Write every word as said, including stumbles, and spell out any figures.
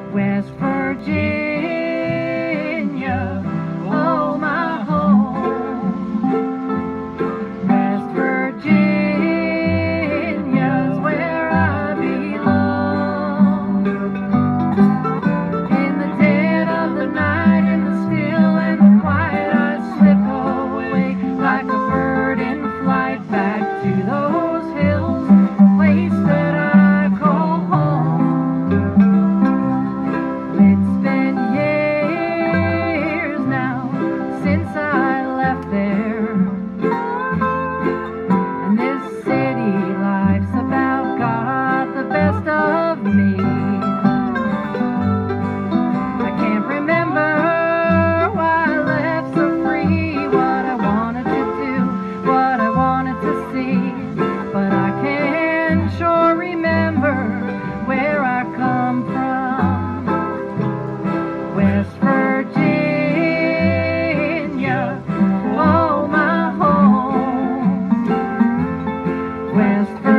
West Virginia, oh my home. West Virginia's where I belong. In the dead of the night, in the still and the quiet, I slip away like a bird in flight back to those hills, a place that I call home. It's been years now since I left there, and this city life's about got the best of me. I can't remember why I left so free, what I wanted to do, what I wanted to see, but I can sure remember where I come from. West Virginia, oh my home. West Virginia.